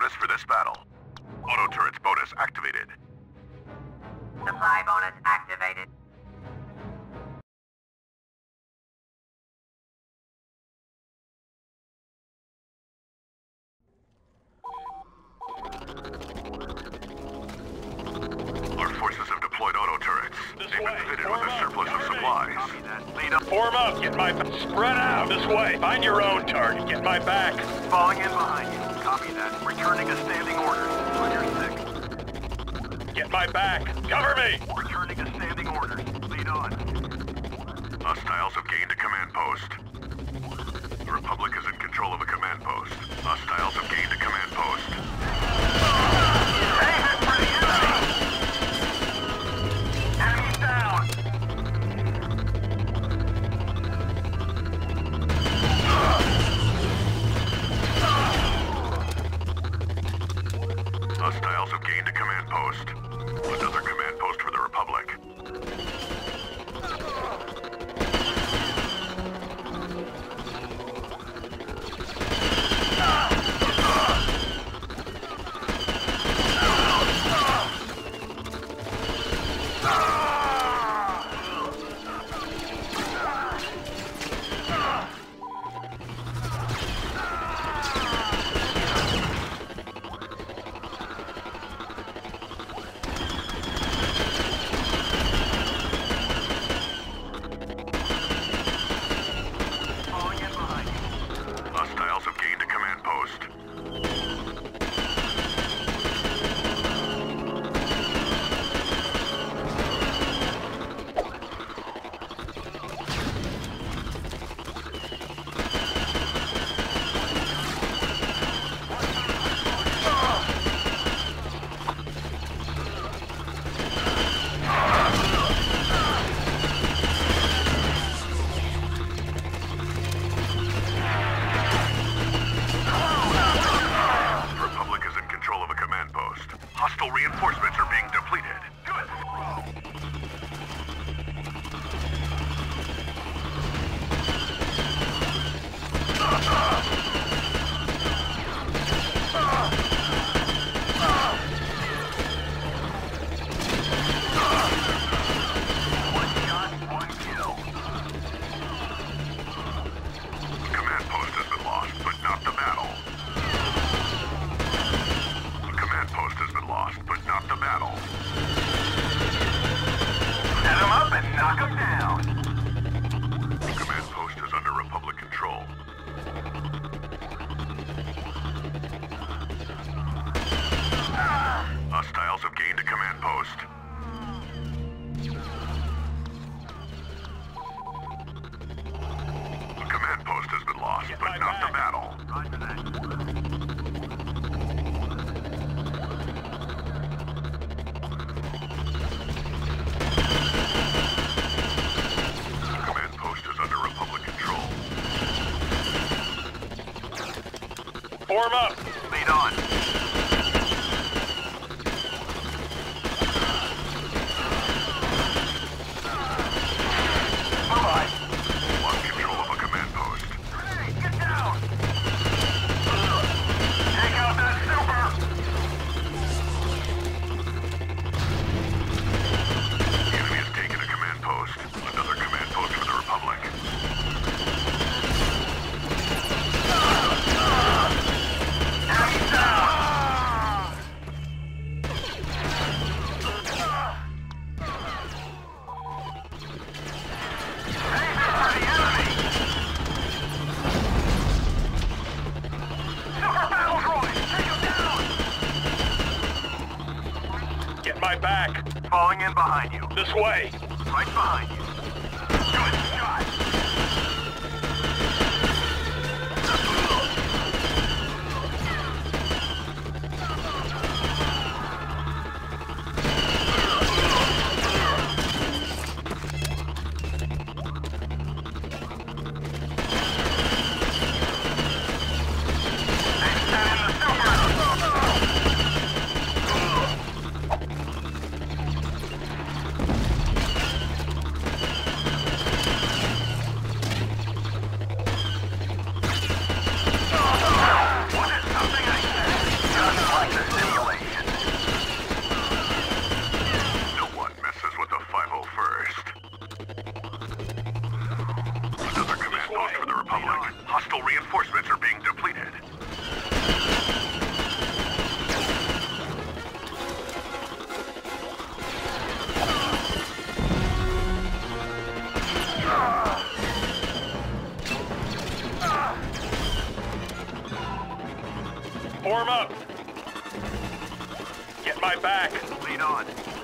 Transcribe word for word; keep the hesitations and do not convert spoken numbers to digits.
bonus for this battle. Auto turrets bonus activated. Supply bonus activated. Our forces have deployed auto turrets. This They've way. been fitted Form with a up. surplus of Cover me. supplies. Copy that. Lead up. Form up. Get my... Spread out. This way. Find your own target. Get my back. Falling in behind you. Copy that. Returning to standing orders. On your six. Get my back. Cover me. Returning to standing orders. Lead on. Hostiles have gained a command post. The Republic is in control of a command post. Hostiles have gained a command post. Aim it for the enemy! Enemy's down! Hostiles have gained a command post. Another command post for the Republic. Falling in behind you. Hostiles have gained a command post. The Republic is in control of a command post. Hostile reinforcements are being depleted. Good. One shot, one kill. The command post has been lost, but not the battle. The command post has been lost, but not the battle. Set him up and knock him down. The command post is under Republic control. Hostiles have gained a command post. The command post has been lost, Get but my not the back. battle. Roger that. The command post is under Republic control. Form up. Lead on. Bye-bye. Lost control of a command post. Grenade, get down! Take out that super! The enemy has taken a command post. Another command post for the Republic. Enemy's down! Aim it for the enemy! Super battle droid! Take him down! Get my back. Falling in behind you. This way. Right behind you. Good shot! Extending the super! Reinforcements are being depleted. Form up. Get my back. Lead on.